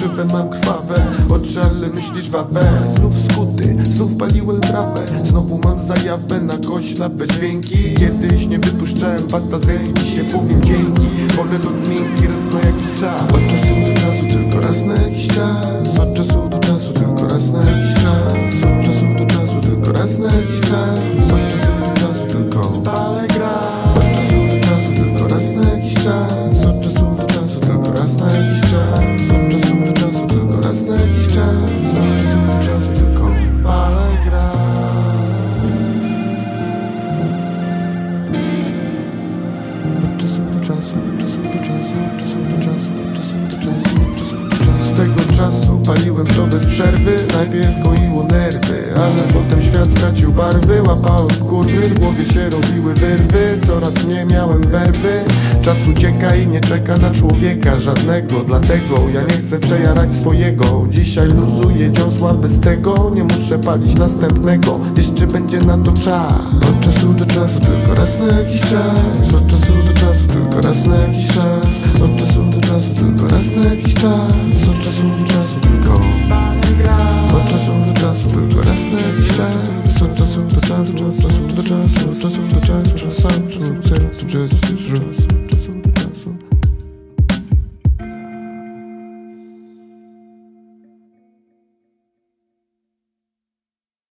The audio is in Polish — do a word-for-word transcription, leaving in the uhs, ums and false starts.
szybę mam krwawe, oczy, ale myśli żwawe. Znów skuty, znów paliłem trawę, znowu mam zajawę na koślawe dźwięki. Kiedyś nie wypuszczałem bata z ręki, dzisiaj powiem dzięki. Wolę lud miękki raz na jakiś czas, od czasu do czasu, tylko raz na jakiś czas. Od czasu do czasu, tylko raz na jakiś czas. Od czasu do czasu, tylko raz na jakiś czas. Od czasu do czasu, tylko ale gra. Od czasu do czasu, tylko raz na jakiś czas. Od czasu do czasu, tylko raz na jakiś czas. Od czasu do czasu, tylko raz na jakiś czas. Od czasu do czasu, tylko ale gra. Od czasu do czasu, od czasu do czasu, od czasu do czasu, od czasu do czasu, od czasu do czasu. Z tego czasu paliłem to bez przerwy. Najpierw goiło nerwy, ale potem świat stracił barwy. Łapałem w kurwy, w głowie się robiły wyrwy. Coraz mniej miałem werwy. Czas ucieka i nie czeka na człowieka żadnego, dlatego ja nie chcę przejarać swojego. Dzisiaj luzuję dziąsła bez tego, nie muszę palić następnego. Jeszcze będzie na to czas. Od czasu do czasu, tylko raz na jakiś czas. Od czasu do czasu, tylko raz na jakiś czas. Od czasu do czasu, tylko raz na jakiś czas.